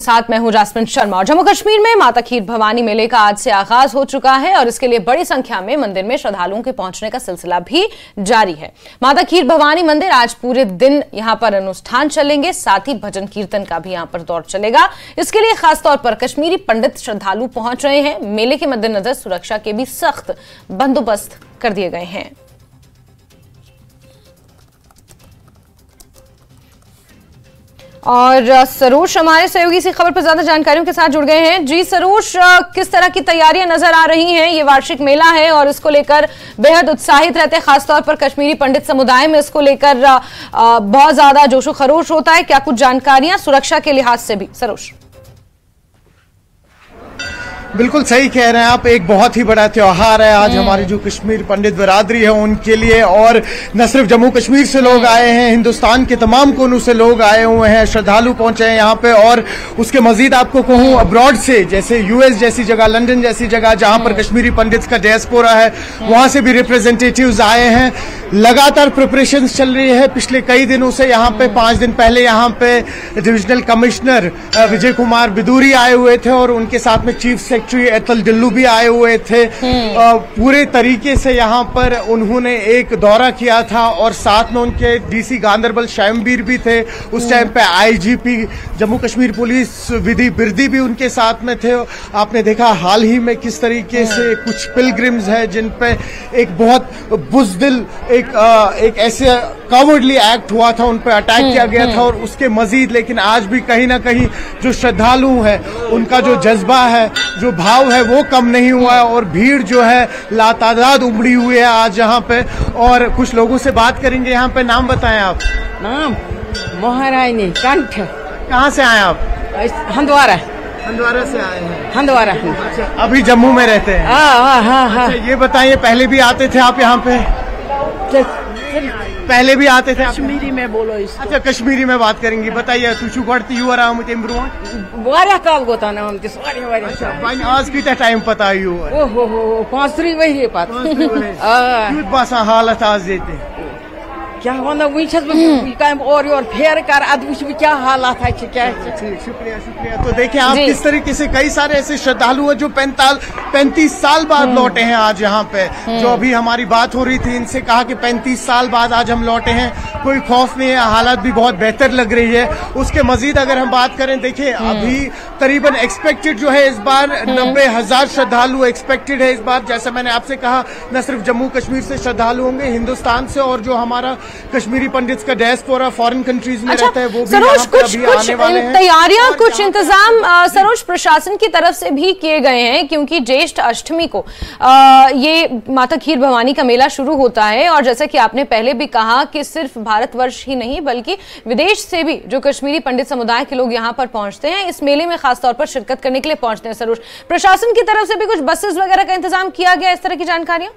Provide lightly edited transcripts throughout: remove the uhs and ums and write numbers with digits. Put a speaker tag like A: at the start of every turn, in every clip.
A: साथ मैं हूं जास्मिन शर्मा। और जम्मू कश्मीर में माता खीर भवानी मेले का आज से आगाज हो चुका है और इसके लिए बड़ी संख्या में मंदिर में श्रद्धालुओं के पहुंचने का सिलसिला भी जारी है। माता खीर भवानी मंदिर आज पूरे दिन यहां पर अनुष्ठान चलेंगे, साथ ही भजन कीर्तन का भी यहां पर दौर चलेगा। इसके लिए खासतौर पर कश्मीरी पंडित श्रद्धालु पहुंच रहे हैं। मेले के मद्देनजर सुरक्षा के भी सख्त बंदोबस्त कर दिए गए हैं। और सरोज हमारे सहयोगी इसी खबर पर ज्यादा जानकारियों के साथ जुड़ गए हैं। जी सरोज, किस तरह की तैयारियां नजर आ रही हैं? ये वार्षिक मेला है और इसको लेकर बेहद उत्साहित रहते हैं, खासतौर पर कश्मीरी पंडित समुदाय में इसको लेकर बहुत ज्यादा जोशो खरोश होता है। क्या कुछ जानकारियां सुरक्षा के लिहाज से भी सरोज?
B: बिल्कुल सही कह रहे हैं आप, एक बहुत ही बड़ा त्योहार है आज हमारी जो कश्मीर पंडित बिरादरी है उनके लिए। और न सिर्फ जम्मू कश्मीर से लोग आए हैं, हिंदुस्तान के तमाम कोनों से लोग आए हुए हैं, श्रद्धालु पहुंचे हैं यहाँ पे। और उसके मजीद आपको कहूँ अब्रॉड से, जैसे यूएस जैसी जगह, लंदन जैसी जगह जहां पर कश्मीरी पंडित का डायस्पोरा है, वहां से भी रिप्रेजेंटेटिव्स आए हैं। लगातार प्रिपरेशंस चल रही है पिछले कई दिनों से। यहाँ पे 5 दिन पहले यहाँ पे डिविजनल कमिश्नर विजय कुमार बिदूरी आए हुए थे और उनके साथ में चीफ सेक्रेटरी अतल डिल्लू भी आए हुए थे। पूरे तरीके से यहाँ पर उन्होंने एक दौरा किया था और साथ में उनके डीसी गांदरबल शायमबीर भी थे। उस टाइम पे आईजीपी जम्मू कश्मीर पुलिस विधि बिरदी भी उनके साथ में थे। आपने देखा हाल ही में किस तरीके से कुछ पिलग्रिम्स है जिन पे एक बहुत बुज़दिल एक ऐसे कवर्डली एक्ट हुआ था, उन पर अटैक किया गया था। और उसके मजीद लेकिन आज भी कहीं ना कहीं जो श्रद्धालु हैं उनका जो जज्बा है, जो भाव है, वो कम नहीं हुआ है और भीड़ जो है लातादाद उमड़ी हुई है आज यहाँ पे। और कुछ लोगों से बात करेंगे। यहाँ पे नाम बताएं आप।
C: नाम महारानी कंठ।
B: कहाँ से आए आप?
C: हंदवारा।
B: हंदवारा से आए हैं?
C: हंदवारा।
B: अच्छा, अभी जम्मू में रहते हैं?
C: हाँ।
B: अच्छा, ये बताइए पहले भी आते थे आप यहाँ पे? पहले भी आते थे?
C: कश्मीरी में बोलो इसको।
B: अच्छा, कश्मीरी में बात करेंगी। बताइए तुझू गढ़ती युवा राम
C: वारिया काल गोता ना हम तिस वारिया।
B: अच्छा, भाई आज कितना टाइम पता ही हुआ?
C: ओहो 5 वही पात।
B: क्यों बासा हालत आज देते
C: क्या वंदा वह और फेर कर अद क्या हालात है क्या।
B: शुक्रिया शुक्रिया। तो देखिए आप किस तरीके से कई सारे ऐसे श्रद्धालु हैं जो 35 साल बाद लौटे हैं आज यहाँ पे। जो अभी हमारी बात हो रही थी, इनसे कहा कि 35 साल बाद आज हम लौटे हैं, कोई खौफ नहीं है, हालात भी बहुत बेहतर लग रही है। उसके मजीद अगर हम बात करें, देखिए अभी करीबन एक्सपेक्टेड जो है इस बार 90,000 श्रद्धालु एक्सपेक्टेड है इस बार। जैसा मैंने आपसे कहा, न सिर्फ जम्मू कश्मीर से श्रद्धालु होंगे, हिंदुस्तान से और जो हमारा कश्मीरी पंडित्स का डायस्पोरा फॉरेन कंट्रीज में रहता है वो भी
A: सरोज कुछ तैयारियां, कुछ इंतजाम सरोज प्रशासन की तरफ से भी किए गए हैं, क्योंकि ज्येष्ठ अष्टमी को ये माता खीर भवानी का मेला शुरू होता है। और जैसा कि आपने पहले भी कहा कि सिर्फ भारतवर्ष ही नहीं बल्कि विदेश से भी जो कश्मीरी पंडित समुदाय के लोग यहाँ पर पहुंचते हैं, इस मेले में खासतौर पर शिरकत करने के लिए पहुंचते हैं। सरोज, प्रशासन की तरफ से भी कुछ बसेस वगैरह का इंतजाम किया गया, इस तरह की जानकारियां?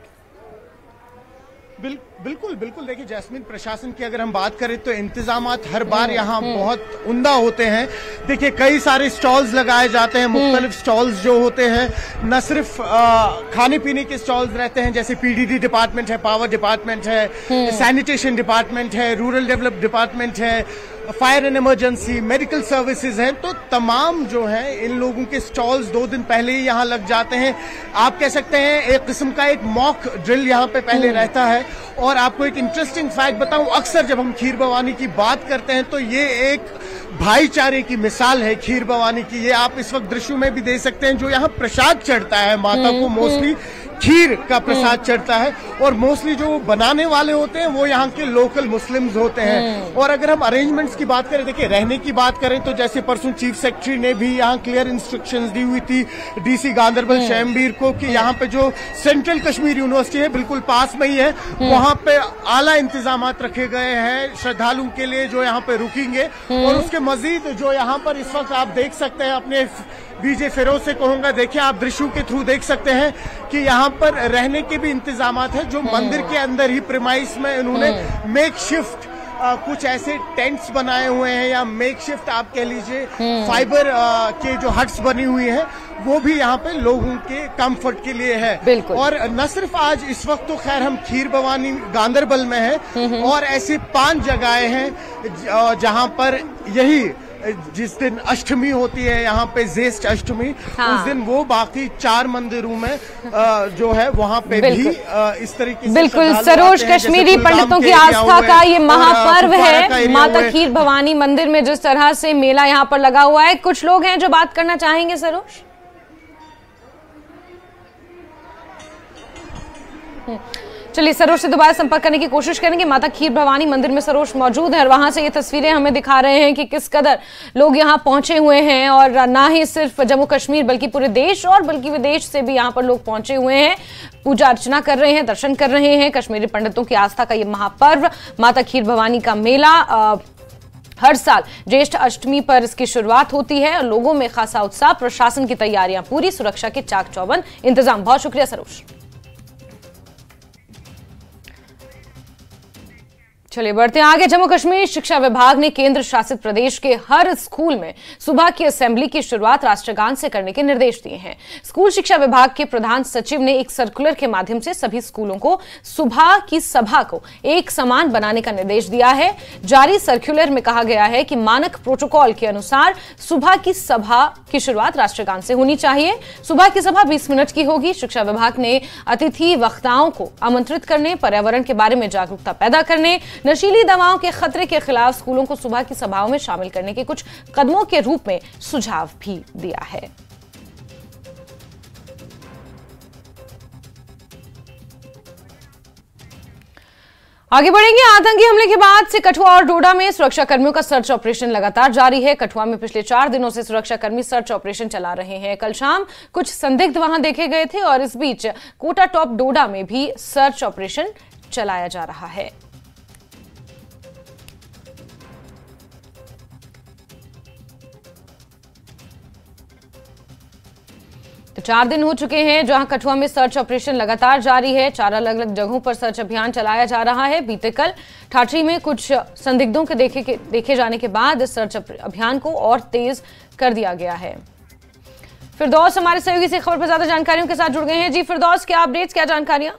B: बिल्कुल बिल्कुल। देखिए जैस्मिन, प्रशासन की अगर हम बात करें तो इंतजामात हर बार यहाँ बहुत उम्दा होते हैं। देखिए कई सारे स्टॉल्स लगाए जाते हैं, मुख्तलिफ स्टॉल्स जो होते हैं, न सिर्फ खाने पीने के स्टॉल्स रहते हैं, जैसे पीडीडी डिपार्टमेंट है, पावर डिपार्टमेंट है, सैनिटेशन डिपार्टमेंट है, रूरल डेवलप डिपार्टमेंट है, fire and emergency, medical services हैं। तो तमाम जो है इन लोगों के स्टॉल्स 2 दिन पहले ही यहाँ लग जाते हैं। आप कह सकते हैं एक किस्म का एक मॉक ड्रिल यहाँ पे पहले रहता है। और आपको एक इंटरेस्टिंग फैक्ट बताऊं, अक्सर जब हम खीर भवानी की बात करते हैं तो ये एक भाईचारे की मिसाल है खीर भवानी की। ये आप इस वक्त दृश्यों में भी देख सकते हैं, जो यहाँ प्रसाद चढ़ता है माता को, मोस्टली खीर का प्रसाद चढ़ता है। और मोस्टली जो बनाने वाले होते हैं वो यहाँ के लोकल मुस्लिम्स होते हैं। और अगर हम अरेंजमेंट्स की बात करें, देखिए रहने की बात करें तो जैसे परसों चीफ सेक्रेटरी ने भी यहाँ क्लियर इंस्ट्रक्शंस दी हुई थी डीसी गांदरबल शायमबीर को कि यहाँ पे जो सेंट्रल कश्मीर यूनिवर्सिटी है बिल्कुल पास में ही है, वहाँ पे आला इंतजाम रखे गए हैं श्रद्धालुओं के लिए जो यहाँ पे रुकेंगे। और उसके मजीद जो यहाँ पर इस वक्त आप देख सकते हैं, अपने बीजे फिरोज से कहूंगा, देखिए आप दृश्यों के थ्रू देख सकते हैं कि यहाँ पर रहने के भी इंतजामात है, जो मंदिर के अंदर ही प्रीमाइस में इन्होंने मेक शिफ्ट कुछ ऐसे टेंट्स बनाए हुए हैं, या मेक शिफ्ट आप कह लीजिए फाइबर के जो हट्स बनी हुई है, वो भी यहाँ पे लोगों के कंफर्ट के लिए है। और न सिर्फ आज इस वक्त तो खैर हम खीर भवानी गांदरबल में है, और ऐसी 5 जगहें हैं जहाँ पर यही जिस दिन अष्टमी होती है यहाँ पे, ज्येष्ठ अष्टमी, उस दिन वो बाकी 4 मंदिरों में जो है वहाँ पे भी इस तरीके से
A: बिल्कुल सरोज, कश्मीरी पंडितों की आस्था का ये महापर्व है माता खीर भवानी मंदिर में जिस तरह से मेला यहाँ पर लगा हुआ है। कुछ लोग हैं जो बात करना चाहेंगे सरोज। चलिए सरोज से दोबारा संपर्क करने की कोशिश करेंगे। माता खीर भवानी मंदिर में सरोज मौजूद है और वहां से ये तस्वीरें हमें दिखा रहे हैं कि किस कदर लोग यहां पहुंचे हुए हैं और ना ही सिर्फ जम्मू कश्मीर बल्कि पूरे देश और बल्कि विदेश से भी यहां पर लोग पहुंचे हुए हैं, पूजा अर्चना कर रहे हैं, दर्शन कर रहे हैं। कश्मीरी पंडितों की आस्था का ये महापर्व माता खीर भवानी का मेला हर साल ज्येष्ठ अष्टमी पर इसकी शुरुआत होती है और लोगों में खासा उत्साह, प्रशासन की तैयारियां पूरी, सुरक्षा के चाक चौबंद इंतजाम। बहुत शुक्रिया सरोज। चलिए बढ़ते हैं आगे। जम्मू कश्मीर शिक्षा विभाग ने केंद्र शासित प्रदेश के हर स्कूल में सुबह की असेंबली की शुरुआत राष्ट्रगान से करने के निर्देश दिए हैं। स्कूल शिक्षा विभाग के प्रधान सचिव ने एक सर्कुलर के माध्यम से सभी स्कूलों को सुबह की सभा को एक समान बनाने का निर्देश दिया है। जारी सर्कुलर में कहा गया है कि मानक प्रोटोकॉल के अनुसार सुबह की सभा की शुरुआत राष्ट्रगान से होनी चाहिए। सुबह की सभा 20 मिनट की होगी। शिक्षा विभाग ने अतिथि वक्ताओं को आमंत्रित करने, पर्यावरण के बारे में जागरूकता पैदा करने, नशीली दवाओं के खतरे के खिलाफ स्कूलों को सुबह की सभाओं में शामिल करने के कुछ कदमों के रूप में सुझाव भी दिया है। आगे बढ़ेंगे। आतंकी हमले के बाद से कठुआ और डोडा में सुरक्षा कर्मियों का सर्च ऑपरेशन लगातार जारी है। कठुआ में पिछले 4 दिनों से सुरक्षा कर्मी सर्च ऑपरेशन चला रहे हैं। कल शाम कुछ संदिग्ध वहां देखे गए थे और इस बीच कोटा टॉप डोडा में भी सर्च ऑपरेशन चलाया जा रहा है। तो 4 दिन हो चुके हैं जहां कठुआ में सर्च ऑपरेशन लगातार जारी है। 4 अलग अलग जगहों पर सर्च अभियान चलाया जा रहा है। बीते कल ठाठरी में कुछ संदिग्धों के देखे जाने के बाद इस सर्च अभियान को और तेज कर दिया गया है। फिरदौस हमारे सहयोगी से खबर पर ज्यादा जानकारियों के साथ जुड़ गए हैं। जी फिरदौस, क्या अपडेट्स, क्या जानकारियां?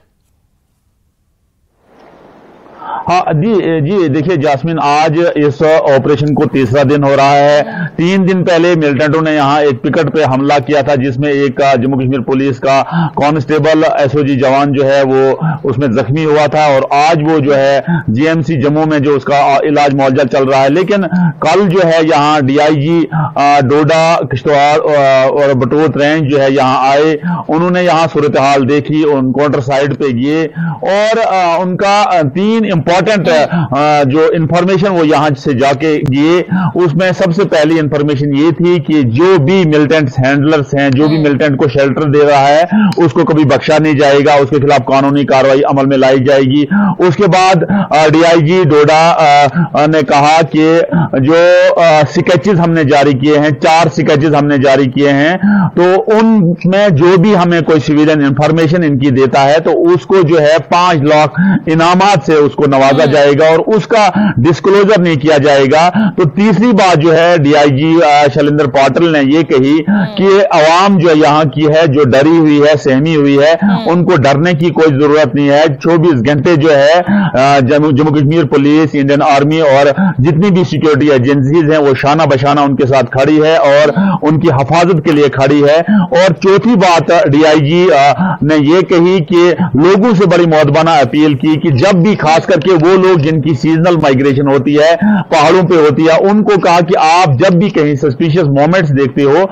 D: हाँ जी देखिए जास्मिन, आज इस ऑपरेशन को 3रा दिन हो रहा है। 3 दिन पहले मिलिटेंटों ने यहाँ एक पिकेट पे हमला किया था जिसमें एक जम्मू कश्मीर पुलिस का कांस्टेबल एसओजी जवान जो है वो उसमें जख्मी हुआ था और आज वो जो है जीएमसी जम्मू में जो उसका इलाज मुआवजा चल रहा है। लेकिन कल जो है यहाँ डीआईजी डोडा, किश्तवाड़ और बटोत रेंज जो है यहाँ आए। उन्होंने यहाँ सूरत हाल देखी, एनकाउंटर साइड पे गए और उनका 3 इंपॉर्टेंट जो इंफॉर्मेशन वो यहां से जाके दिए। उसमें सबसे पहली इंफॉर्मेशन ये थी कि जो भी मिलिटेंट्स हैंडलर्स हैं, जो भी मिलिटेंट को शेल्टर दे रहा है उसको कभी बख्शा नहीं जाएगा, उसके खिलाफ कानूनी कार्रवाई अमल में लाई जाएगी। उसके बाद डीआईजी डोडा ने कहा कि जो स्केचेस हमने जारी किए हैं, 4 स्केचेस हमने जारी किए हैं, तो उनमें जो भी हमें कोई सिविलियन इंफॉर्मेशन इनकी देता है तो उसको जो है 5 लाख इनामात से उसको नवाजा जाएगा और उसका डिस्क्लोजर नहीं किया जाएगा। तो तीसरी बात जो है डीआईजी शैलेंद्र पाटिल ने ये कही कि अवाम जो यहाँ की है, जो डरी हुई है, सहमी हुई है, उनको डरने की कोई जरूरत नहीं है। 24 घंटे जो है Jammu Kashmir police, Indian army और जितनी भी सिक्योरिटी एजेंसीज हैं वो शाना बशाना उनके साथ खड़ी है और उनकी हिफाजत के लिए खड़ी है। और चौथी बात डीआईजी ने ये कही कि लोगों से बड़ी मौदबाना अपील की कि जब भी खास करके वो लोग जिनकी सीजनल माइग्रेशन होती है, पहाड़ों पे होती है, उनको कहा कि आप जब भी कहीं सस्पिशियस मोमेंट्स देखते हो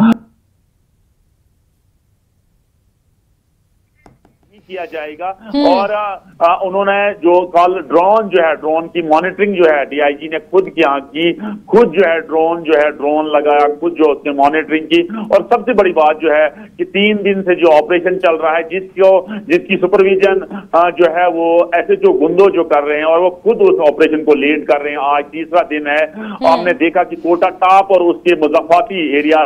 D: किया जाएगा। और उन्होंने जो कल ड्रोन जो है, ड्रोन की मॉनिटरिंग जो है डीआईजी ने खुद की, खुद जो है ड्रोन लगाया, खुद जो उसने मॉनिटरिंग की। और सबसे बड़ी बात जो है कि 3 दिन से जो ऑपरेशन चल रहा है जिसकी सुपरविजन जो है वो एसएचओ गुंदो जो कर रहे हैं और वो खुद उस ऑपरेशन को लीड कर रहे हैं। आज 3रा दिन है। हमने देखा कि कोटा टॉप और उसके मुज़फ्फराबादी एरिया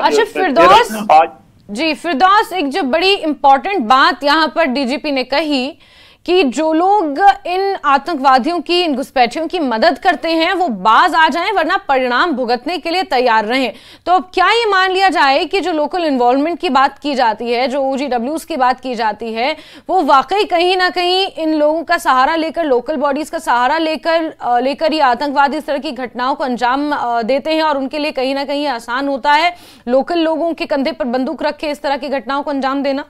A: जी फिरदौस, एक जो बड़ी इंपॉर्टेंट बात यहां पर डीजीपी ने कही कि जो लोग इन आतंकवादियों की, इन घुसपैठियों की मदद करते हैं वो बाज आ जाएं, वरना परिणाम भुगतने के लिए तैयार रहें। तो अब क्या ये मान लिया जाए कि जो लोकल इन्वॉल्वमेंट की बात की जाती है, जो OGWs की बात की जाती है, वो वाकई कहीं ना कहीं इन लोगों का सहारा लेकर, लोकल बॉडीज का सहारा लेकर ये आतंकवादी इस तरह की घटनाओं को अंजाम देते हैं और उनके लिए कहीं ना कहीं आसान होता है लोकल लोगों के कंधे पर बंदूक रख के इस तरह की घटनाओं को अंजाम देना?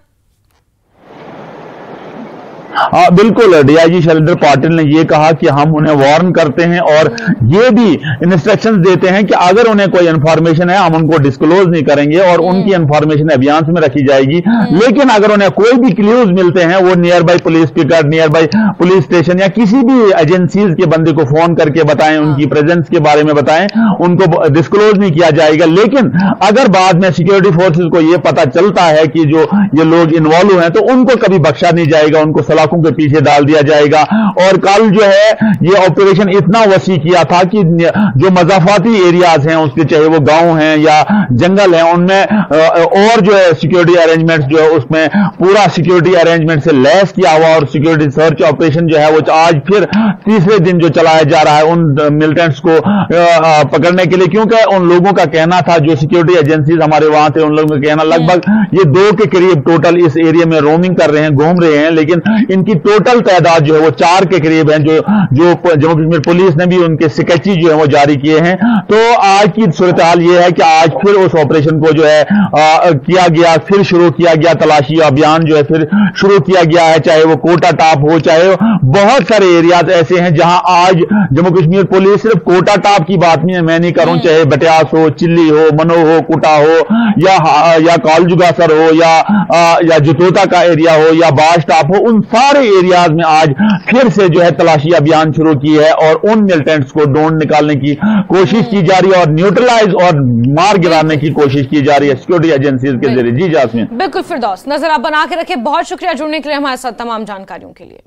D: बिल्कुल, डीआईजी शैलेंद्र पाटिल ने ये कहा कि हम उन्हें वार्न करते हैं और ये भी इंस्ट्रक्शंस देते हैं कि अगर उन्हें कोई इंफॉर्मेशन है हम उनको डिस्क्लोज नहीं करेंगे और उनकी इंफॉर्मेशन अभियान में रखी जाएगी। लेकिन अगर उन्हें कोई भी क्लूज मिलते हैं वो nearby police picket, nearby police station या किसी भी एजेंसीज के बंदे को फोन करके बताएं, उनकी प्रेजेंस के बारे में बताएं, उनको डिस्क्लोज नहीं किया जाएगा। लेकिन अगर बाद में सिक्योरिटी फोर्सेज को ये पता चलता है कि जो ये लोग इन्वॉल्व हैं तो उनको कभी बख्शा नहीं जाएगा, उनको सलाखों के पीछे डाल दिया जाएगा। और कल जो है ये ऑपरेशन इतना वसी किया था कि जो मजाफाती एरियाज हैं उसके, चाहे वो गांव हैं या जंगल हैं, उनमें और जो है सिक्योरिटी अरेंजमेंट्स जो है उसमें पूरा सिक्योरिटी अरेंजमेंट से लैस किया हुआ और सिक्योरिटी सर्च ऑपरेशन जो है वो आज फिर तीसरे दिन जो चलाया जा रहा है उन मिलिटेंट्स को पकड़ने के लिए। क्योंकि उन लोगों का कहना था, जो सिक्योरिटी एजेंसीज हमारे वहां थे, उन लोगों का कहना लगभग ये 2 के करीब टोटल इस एरिया में रोमिंग कर रहे हैं, घूम रहे हैं, लेकिन इनकी टोटल तादाद जो है वो 4 के करीब है। जो जम्मू कश्मीर पुलिस ने भी उनके स्केचेस जो है वो जारी किए हैं। तो आज की सूरत हाल ये है कि आज फिर उस ऑपरेशन को जो है किया गया, फिर शुरू किया गया, तलाशी अभियान जो है फिर शुरू किया गया है, चाहे वो कोटा टॉप हो, चाहे बहुत सारे एरियाज ऐसे हैं जहां आज जम्मू कश्मीर पुलिस सिर्फ कोटा टॉप की बात नहीं है, मैं नहीं करूं, चाहे बटियास हो, चिल्ली हो, मनो हो, कुटा हो या कालजुगासर हो या जतोता का एरिया हो या बाश टॉप हो, उन सारे एरियाज में आज फिर से जो है तलाशी अभियान शुरू की है और उन मिलिटेंट्स को ढूंढ निकालने की कोशिश की जा रही है और न्यूट्रलाइज और मार गिराने की कोशिश की जा रही है सिक्योरिटी एजेंसीज के जरिए। जी जास्मीन।
A: बिल्कुल फिरदौस, नजर आप बना के रखें। बहुत शुक्रिया जुड़ने के लिए हमारे साथ तमाम जानकारियों के लिए।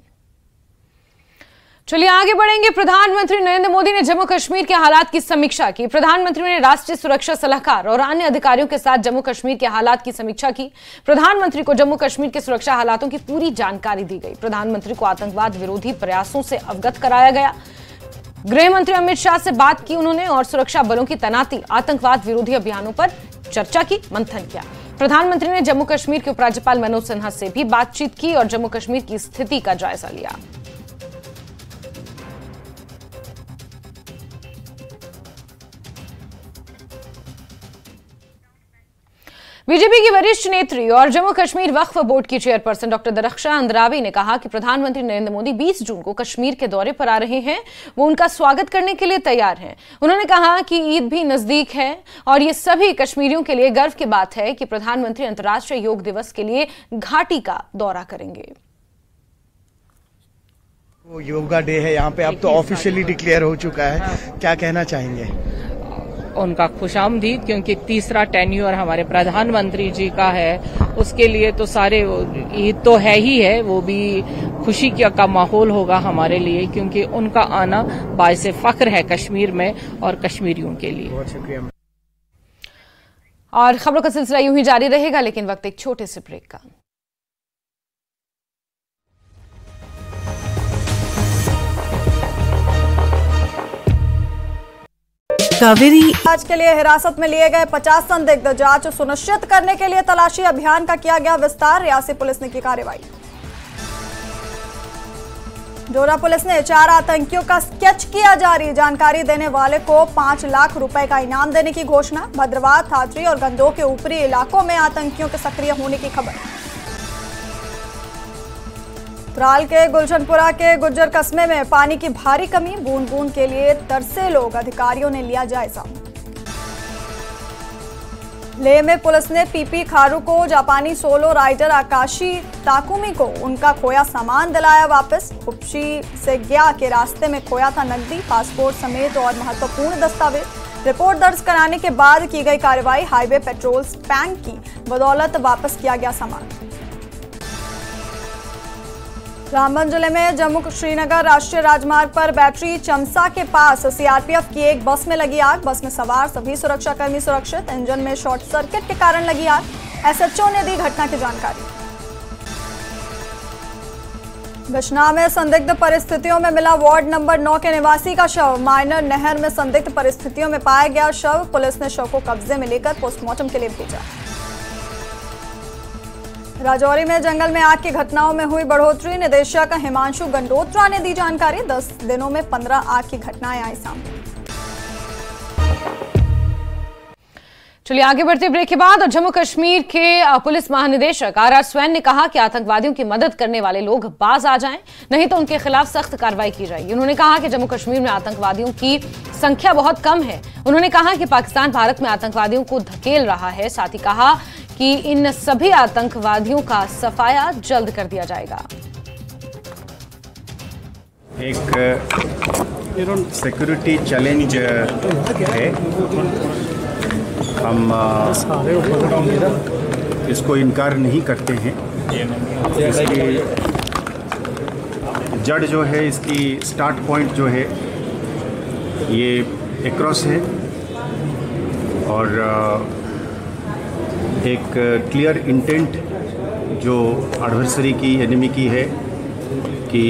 A: चलिए आगे बढ़ेंगे। प्रधानमंत्री नरेंद्र मोदी ने जम्मू कश्मीर के हालात की समीक्षा की। प्रधानमंत्री ने राष्ट्रीय सुरक्षा सलाहकार और अन्य अधिकारियों के साथ जम्मू कश्मीर के हालात की समीक्षा की। प्रधानमंत्री को जम्मू कश्मीर के सुरक्षा हालातों की पूरी जानकारी दी गई। प्रधानमंत्री को आतंकवाद विरोधी प्रयासों से अवगत कराया गया। गृह मंत्री अमित शाह से बात की उन्होंने और सुरक्षा बलों की तैनाती, आतंकवाद विरोधी अभियानों पर चर्चा की, मंथन किया। प्रधानमंत्री ने जम्मू कश्मीर के उपराज्यपाल मनोज सिन्हा से भी बातचीत की और जम्मू कश्मीर की स्थिति का जायजा लिया। बीजेपी की वरिष्ठ नेत्री और जम्मू कश्मीर वक्फ बोर्ड की चेयरपर्सन डॉक्टर दरख्शां अंद्रावी ने कहा कि प्रधानमंत्री नरेंद्र मोदी 20 जून को कश्मीर के दौरे पर आ रहे हैं, वो उनका स्वागत करने के लिए तैयार हैं। उन्होंने कहा कि ईद भी नजदीक है और ये सभी कश्मीरियों के लिए गर्व की बात है कि प्रधानमंत्री अंतर्राष्ट्रीय योग दिवस के लिए घाटी का दौरा करेंगे।
B: वो योगा डे है यहाँ पे, अब तो ऑफिशियली डिक्लेयर हो चुका है, क्या कहना चाहेंगे?
E: उनका खुशामदीद, क्योंकि तीसरा टेन्योर हमारे प्रधानमंत्री जी का है, उसके लिए तो सारे ईद तो है ही है, वो भी खुशी का माहौल होगा हमारे लिए, क्योंकि उनका आना बाइसे फख्र है कश्मीर में और कश्मीरियों के लिए।
B: बहुत शुक्रिया।
A: और खबरों का सिलसिला यूं ही जारी रहेगा, लेकिन वक्त एक छोटे से ब्रेक का।
F: कावेरी आज के लिए हिरासत में लिए गए 50 संदिग्ध, जांच सुनिश्चित करने के लिए तलाशी अभियान का किया गया विस्तार, रियासी पुलिस ने की कार्रवाई। डोडा पुलिस ने 4 आतंकियों का स्केच किया जारी, जानकारी देने वाले को 5 लाख रुपए का इनाम देने की घोषणा। भद्रवाह, थात्री और गंदोह के ऊपरी इलाकों में आतंकियों के सक्रिय होने की खबर। त्राल के गुलशनपुरा के गुज्जर कस्बे में पानी की भारी कमी, बूंद बूंद के लिए तरसे लोग, अधिकारियों ने लिया जायजा। लेह में पुलिस ने पीपी खारू को जापानी सोलो राइडर आकाशी ताकुमी को उनका खोया सामान दिलाया वापस। उपशी से गया के रास्ते में खोया था नकदी, पासपोर्ट समेत और महत्वपूर्ण दस्तावेज। रिपोर्ट दर्ज कराने के बाद की गई कार्रवाई, हाईवे पेट्रोल टैंक की बदौलत वापस किया गया सामान। रामबन जिले में जम्मू श्रीनगर राष्ट्रीय राजमार्ग पर बैटरी चमसा के पास सीआरपीएफ की एक बस में लगी आग। बस में सवार सभी सुरक्षाकर्मी सुरक्षित, इंजन में शॉर्ट सर्किट के कारण लगी आग। एसएचओ ने दी घटना की जानकारी। बिश्नाह में संदिग्ध परिस्थितियों में मिला वार्ड नंबर 9 के निवासी का शव। माइनर नहर में संदिग्ध परिस्थितियों में पाया गया शव। पुलिस ने शव को कब्जे में लेकर पोस्टमार्टम के लिए भेजा। राजौरी में जंगल में आग की घटनाओं में हुई बढ़ोतरी। निदेशक हिमांशु गंडोत्रा ने दी जानकारी। 10 दिनों में 15 आग की घटनाएं आई सामने।
A: चलिए आगे बढ़ते ब्रेक के बाद जम्मू कश्मीर के पुलिस महानिदेशक आर स्वैन ने कहा कि आतंकवादियों की मदद करने वाले लोग बाज आ जाएं, नहीं तो उनके खिलाफ सख्त कार्रवाई की जाएगी। उन्होंने कहा कि जम्मू कश्मीर में आतंकवादियों की संख्या बहुत कम है। उन्होंने कहा कि पाकिस्तान भारत में आतंकवादियों को धकेल रहा है। साथ ही कहा कि इन सभी आतंकवादियों का सफाया जल्द कर दिया जाएगा।
G: एक सिक्योरिटी चैलेंज है, हम इसको इनकार नहीं करते हैं। इसकी जड़ जो है, इसकी स्टार्ट पॉइंट जो है ये एक्रॉस है और एक क्लियर इंटेंट जो एडवर्सरी की, एनिमी की है कि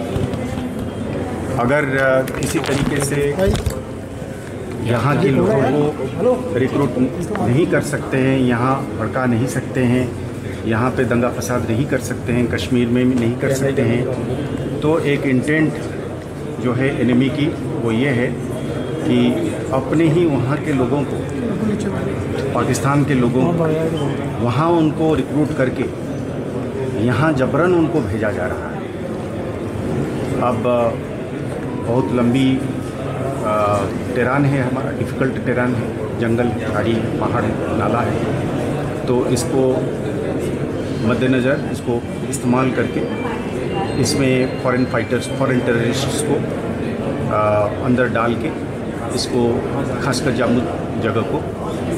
G: अगर किसी तरीके से यहाँ के लोगों को रिक्रूट नहीं कर सकते हैं, यहाँ भड़का नहीं सकते हैं, यहाँ पे दंगा फसाद नहीं कर सकते हैं, कश्मीर में भी नहीं कर सकते हैं, तो एक इंटेंट जो है एनिमी की वो ये है कि अपने ही वहाँ के लोगों को, पाकिस्तान के लोगों को वहाँ उनको रिक्रूट करके यहाँ जबरन उनको भेजा जा रहा है। अब बहुत लंबी टेरान है, हमारा डिफ़िकल्ट टेरान है, जंगल, खाड़ी, पहाड़, नाला है, तो इसको मद्देनज़र इसको इस्तेमाल करके इसमें फॉरेन फाइटर्स, फॉरेन टेररिस्ट्स को अंदर डाल के इसको खासकर जम्मू जगह को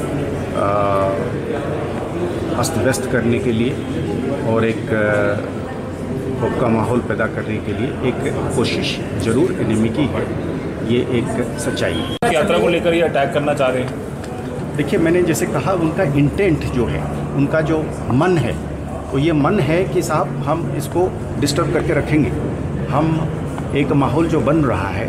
G: अस्त व्यस्त करने के लिए और एक खौफ का माहौल पैदा करने के लिए एक कोशिश ज़रूर एनिमी की है। ये एक सच्चाई है।
H: यात्रा को लेकर ये अटैक करना चाह रहे हैं।
G: देखिए, मैंने जैसे कहा, उनका इंटेंट जो है, उनका जो मन है, तो ये मन है कि साहब हम इसको डिस्टर्ब करके रखेंगे। हम एक माहौल जो बन रहा है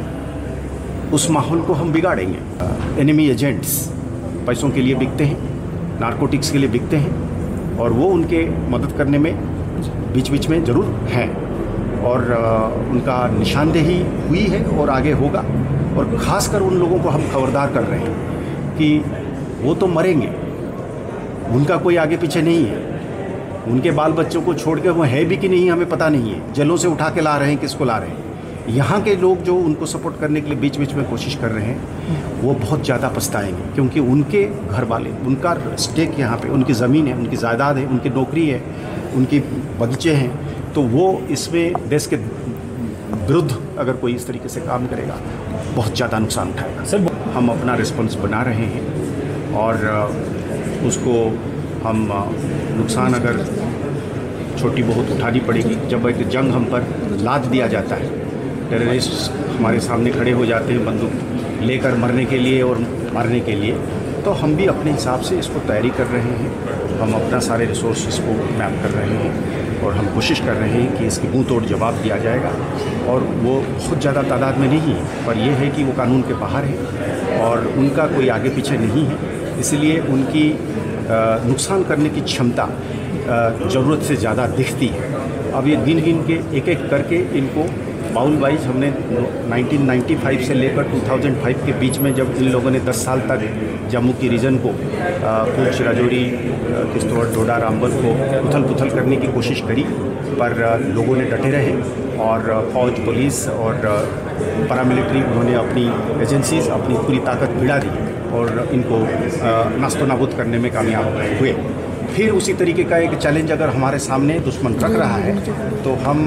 G: उस माहौल को हम बिगाड़ेंगे। एनिमी एजेंट्स पैसों के लिए बिकते हैं, नारकोटिक्स के लिए बिकते हैं और वो उनके मदद करने में बीच बीच में ज़रूर हैं और उनका निशानदेही हुई है और आगे होगा। और ख़ासकर उन लोगों को हम खबरदार कर रहे हैं कि वो तो मरेंगे, उनका कोई आगे पीछे नहीं है, उनके बाल बच्चों को छोड़ के वो है भी कि नहीं हमें पता नहीं है, जेलों से उठा के ला रहे हैं, किसको ला रहे हैं। यहाँ के लोग जो उनको सपोर्ट करने के लिए बीच बीच में कोशिश कर रहे हैं वो बहुत ज़्यादा पछताएंगे, क्योंकि उनके घर वाले, उनका स्टेक यहाँ पे, उनकी ज़मीन है, उनकी जायदाद है, उनकी नौकरी है, उनकी बगीचे हैं, तो वो इसमें देश के विरुद्ध अगर कोई इस तरीके से काम करेगा बहुत ज़्यादा नुकसान उठाएगा। सर, हम अपना रिस्पॉन्स बना रहे हैं और उसको हम नुकसान अगर छोटी बहुत उठानी पड़ेगी। जब एक जंग हम पर लाद दिया जाता है, टेररिस्ट हमारे सामने खड़े हो जाते हैं बंदूक लेकर मरने के लिए और मारने के लिए, तो हम भी अपने हिसाब से इसको तैयारी कर रहे हैं। हम अपना सारे रिसोर्सेज को मैप कर रहे हैं और हम कोशिश कर रहे हैं कि इसकी मुंह तोड़ जवाब दिया जाएगा। और वो बहुत ज़्यादा तादाद में नहीं है, पर यह है कि वो कानून के बाहर है और उनका कोई आगे पीछे नहीं है, इसलिए उनकी नुकसान करने की क्षमता ज़रूरत से ज़्यादा दिखती है। अब ये गिन गिन के एक एक करके इनको बाउल वाइज हमने 1995 से लेकर 2005 के बीच में, जब इन लोगों ने 10 साल तक जम्मू की रीजन को, पुंछ, राजौरी, किश्तवाड़, डोडा, रामबन को उथल पुथल करने की कोशिश करी, पर लोगों ने डटे रहे और फौज, पुलिस और पैरामिलिट्री, उन्होंने अपनी एजेंसीज अपनी पूरी ताकत भिड़ा दी और इनको नास्तो नाबूद करने में कामयाब हुए। फिर उसी तरीके का एक चैलेंज अगर हमारे सामने दुश्मन रख रहा है तो हम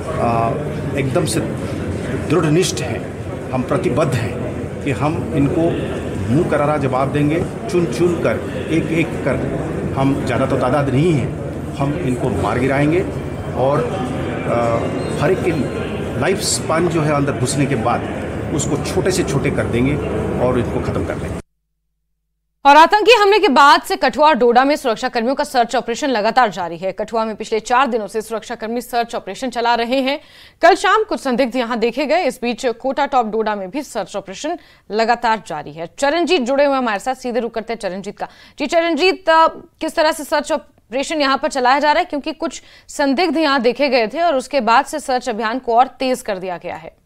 G: एकदम से दृढ़निष्ठ हैं, हम प्रतिबद्ध हैं कि हम इनको मुंह करारा जवाब देंगे, चुन चुन कर, एक एक कर। हम ज़्यादा तो तादाद नहीं है, हम इनको मार गिराएंगे और हर एक की लाइफ स्पान जो है अंदर घुसने के बाद उसको छोटे से छोटे कर देंगे और इनको ख़त्म कर देंगे।
A: और आतंकी हमले के बाद से कठुआ और डोडा में सुरक्षा कर्मियों का सर्च ऑपरेशन लगातार जारी है। कठुआ में पिछले 4 दिनों से सुरक्षाकर्मी सर्च ऑपरेशन चला रहे हैं। कल शाम कुछ संदिग्ध यहां देखे गए। इस बीच कोटा टॉप डोडा में भी सर्च ऑपरेशन लगातार जारी है। चरणजीत जुड़े हुए हमारे साथ, सीधे रुक करते हैं चरणजीत का। जी चरणजीत, किस तरह से सर्च ऑपरेशन यहां पर चलाया जा रहा है, क्योंकि कुछ संदिग्ध यहां देखे गए थे और उसके बाद से सर्च अभियान को और तेज कर दिया गया है।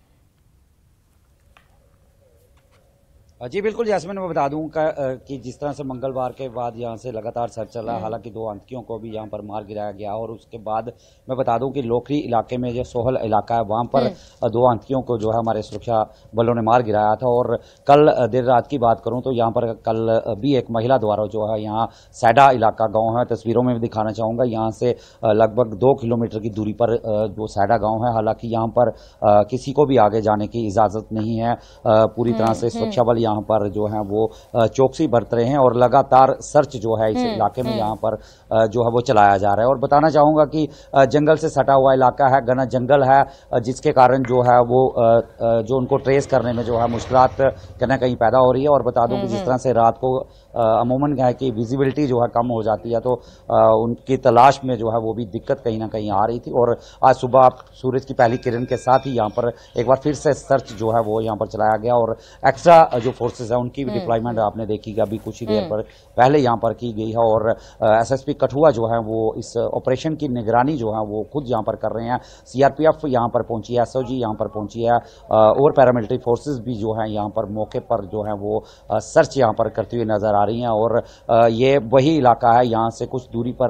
I: जी बिल्कुल जैस्मिन, मैं बता दूं कि जिस तरह से मंगलवार के बाद यहां से लगातार सर्च चल रहा है। हालांकि 2 आतंकियों को भी यहां पर मार गिराया गया और उसके बाद मैं बता दूं कि लोकरी इलाके में जो सोहल इलाका है वहां पर 2 आतंकियों को जो है हमारे सुरक्षा बलों ने मार गिराया था। और कल देर रात की बात करूं तो यहां पर कल भी एक महिला द्वारा जो है यहाँ सैडा इलाका गाँव है, तस्वीरों में भी दिखाना चाहूंगा, यहाँ से लगभग 2 किलोमीटर की दूरी पर जो सैडा गाँव है। हालांकि यहाँ पर किसी को भी आगे जाने की इजाजत नहीं है। पूरी तरह से सुरक्षा बल यहाँ पर जो है वो चौकसी बरत रहे हैं और लगातार सर्च जो है इस इलाके में यहाँ पर जो है वो चलाया जा रहा है। और बताना चाहूंगा कि जंगल से सटा हुआ इलाका है, घना जंगल है, जिसके कारण जो है वो जो उनको ट्रेस करने में जो है मुश्किलात कहीं ना कहीं पैदा हो रही है। और बता दूं कि जिस तरह से रात को अमूमन क्या है कि विजिबिलिटी जो है कम हो जाती है, तो उनकी तलाश में जो है वो भी दिक्कत कहीं ना कहीं आ रही थी। और आज सुबह सूरज की पहली किरण के साथ ही यहाँ पर एक बार फिर से सर्च जो है वो यहाँ पर चलाया गया और एक्स्ट्रा जो फोर्सेज है उनकी भी डिप्लॉयमेंट आपने देखी कि अभी कुछ ही देर पर पहले यहाँ पर की गई है। और एसएसपी कठुआ जो है वो इस ऑपरेशन की निगरानी जो है वो खुद यहाँ पर कर रहे हैं। सीआरपीएफ यहाँ पर पहुंची है, एसओजी यहाँ पर पहुंची है और पैरामिलिट्री फोर्सेज भी जो है यहाँ पर मौके पर जो है वो सर्च यहाँ पर करती हुई नजर आ रही हैं। और ये वही इलाका है, यहाँ से कुछ दूरी पर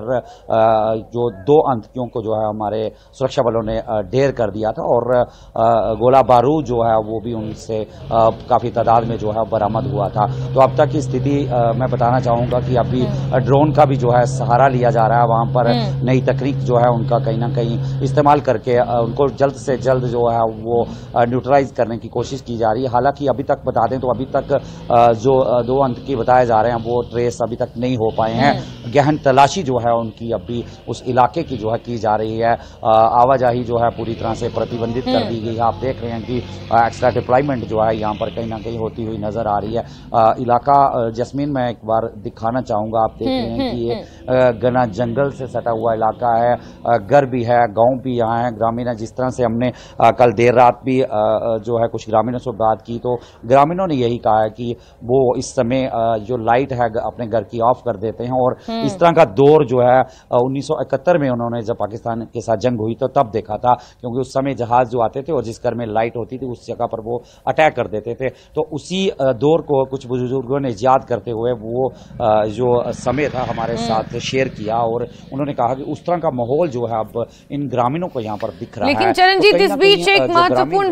I: जो 2 आतंकियों को जो है हमारे सुरक्षा बलों ने ढेर कर दिया था और गोला बारूद जो है वो भी उनसे काफी तादाद में जो है बरामद हुआ था। तो अब तक की स्थिति मैं बताना चाहूंगा कि अभी ड्रोन का भी जो है सहारा लिया जा रहा है। वहां पर नई तकनीक जो है उनका कहीं ना कहीं इस्तेमाल करके उनको जल्द से जल्द जो है वो न्यूट्रलाइज करने की कोशिश की जा रही है। हालांकि अभी तक बता दें तो अभी तक जो 2 आतंकी बताए जा रहे हैं वो ट्रेस अभी तक नहीं हो पाए हैं। गहन तलाशी जो है उनकी अभी उस इलाके की जो है की जा रही है। आवाजाही जो है पूरी तरह से प्रतिबंधित कर दी गई है। आप देख रहे हैं कि एक्स्ट्रा डिप्लॉयमेंट जो है यहाँ पर कहीं ना कहीं होती हुई नजर आ रही है। इलाका जस्मीन मैं एक बार दिखाना चाहूंगा, आप देख रहे हैं कि ये घना जंगल से सटा हुआ इलाका है, घर भी है, गांव भी यहाँ है, ग्रामीण है। जिस तरह से हमने कल देर रात भी जो है कुछ ग्रामीणों से बात की तो ग्रामीणों ने यही कहा है कि वो इस समय जो लाइट है अपने घर की ऑफ कर देते हैं। और इस तरह का दौर जो है 1971 में उन्होंने जब पाकिस्तान के साथ जंग हुई तो तब देखा था, क्योंकि उस समय जहाज जो आते थे और जिस घर में लाइट होती थी उस जगह पर वो अटैक कर देते थे। तो उसी दौर को कुछ बुजुर्गों ने याद करते हुए वो जो समय था हमारे साथ शेयर किया और उन्होंने कहा कि उस तरह का माहौल जो है अब इन ग्रामीणों को यहाँ पर दिख रहा है।
A: लेकिन चरणजीत, इस बीच एक महत्वपूर्ण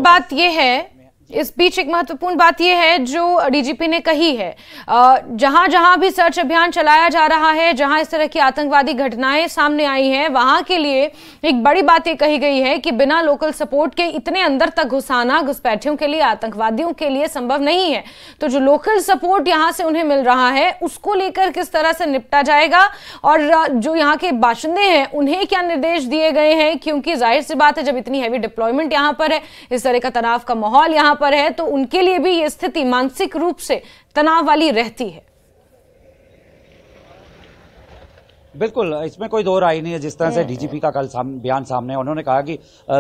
A: बात यह है जो डीजीपी ने कही है, जहां जहां भी सर्च अभियान चलाया जा रहा है, जहां इस तरह की आतंकवादी घटनाएं सामने आई हैं, वहां के लिए एक बड़ी बात यह कही गई है कि बिना लोकल सपोर्ट के इतने अंदर तक घुसाना घुसपैठियों के लिए, आतंकवादियों के लिए संभव नहीं है। तो जो लोकल सपोर्ट यहां से उन्हें मिल रहा है उसको लेकर किस तरह से निपटा जाएगा और जो यहाँ के बाशिंदे हैं उन्हें क्या निर्देश दिए गए हैं, क्योंकि जाहिर सी बात है जब इतनी हैवी डिप्लॉयमेंट यहां पर है, इस तरह का तनाव का माहौल यहां पर है, तो उनके लिए भी ये स्थिति मानसिक रूप से तनाव वाली रहती है।
I: बिल्कुल, इसमें कोई दो राय नहीं है। जिस तरह से डीजीपी का कल बयान सामने, उन्होंने कहा कि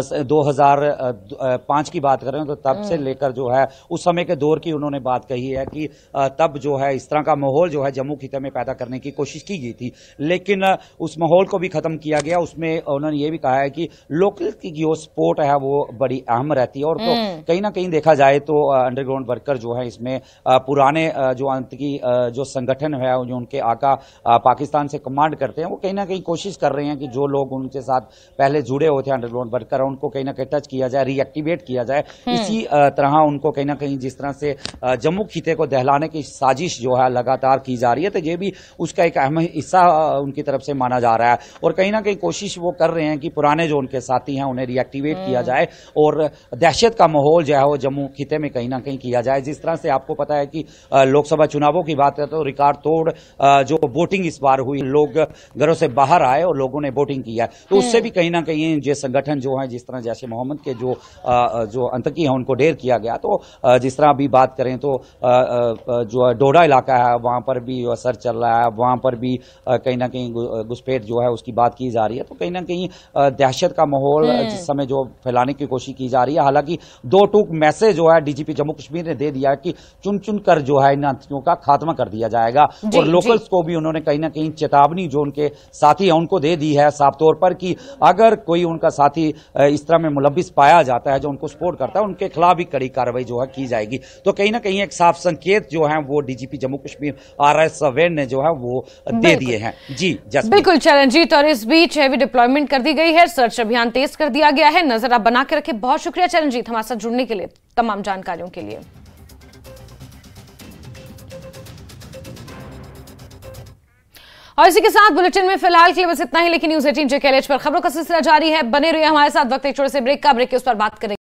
I: 2005 की बात करें तो तब से लेकर जो है उस समय के दौर की उन्होंने बात कही है कि तब जो है इस तरह का माहौल जो है जम्मू खिते में पैदा करने की कोशिश की गई थी, लेकिन उस माहौल को भी खत्म किया गया। उसमें उन्होंने ये भी कहा है कि लोकल की जो सपोर्ट है वो बड़ी अहम रहती है। और तो कहीं ना कहीं देखा जाए तो अंडरग्राउंड वर्कर जो है इसमें पुराने जो आतंकी जो संगठन है जो उनके आका पाकिस्तान से कमांड करते हैं वो कहीं ना कहीं कोशिश कर रहे हैं कि जो लोग उनके साथ पहले जुड़े हुए थे अंडरग्राउंड वर्कर उनको कहीं ना कहीं टच किया जाए, रीएक्टिवेट किया जाए। इसी तरह उनको कहीं ना कहीं जिस तरह से जम्मू खिते को दहलाने की साजिश जो है लगातार की जा रही है, तो ये भी उसका एक अहम हिस्सा उनकी तरफ से माना जा रहा है। और कहीं ना कहीं कोशिश वो कर रहे हैं कि पुराने जो उनके साथी हैं उन्हें रीएक्टिवेट किया जाए और दहशत का माहौल जो है वो जम्मू खिते में कहीं ना कहीं किया जाए। जिस तरह से आपको पता है कि लोकसभा चुनावों की बात है तो रिकॉर्ड तोड़ जो वोटिंग इस बार हुई, लोग घरों से बाहर आए और लोगों ने वोटिंग किया है। तो उससे भी कहीं ना कहीं ये संगठन जो है, जिस तरह जैसे मोहम्मद के जो आतंकी हैं उनको ढेर किया गया, तो जिस तरह अभी बात करें तो जो डोडा इलाका है वहां पर भी असर चल रहा है, वहां पर भी कहीं ना कहीं घुसपैठ जो है उसकी बात की जा रही है। तो कहीं ना कहीं दहशत का माहौल जिस समय जो फैलाने की कोशिश की जा रही है। हालांकि दो टूक मैसेज जो है डीजीपी जम्मू कश्मीर ने दे दिया है कि चुन चुन कर जो है इन आतंकियों का खात्मा कर दिया जाएगा, और लोकल्स को भी उन्होंने कहीं ना कहीं चेतावनी जो उनके साथी है उनको दे दी है साफ तौर पर कि अगर कोई उनका साथी इस तरह में मुलविस पाया जाता है जो उनको सपोर्ट करता है, उनके खिलाफ भी कड़ी कार्रवाई जो है की जाएगी। तो कहीं ना कहीं एक साफ संकेत जो है वो डीजीपी जम्मू कश्मीर RS सवेन ने जो है वो दे दिए हैं। जी
A: बिल्कुल चरणजीत, और इस बीच हैवी डिप्लॉयमेंट कर दी गई है, सर्च अभियान तेज कर दिया गया है। नजर आप बना के रखें। बहुत शुक्रिया चरणजीत हमारे साथ जुड़ने के लिए, तमाम जानकारियों के लिए। और इसी के साथ बुलेटिन में फिलहाल के लिए बस इतना ही, लेकिन न्यूज़ 18 JKLH पर खबरों का सिलसिला जारी है। बने रहिए हमारे साथ। वक्त एक छोटे से ब्रेक का, ब्रेक के उस पर बात करेंगे।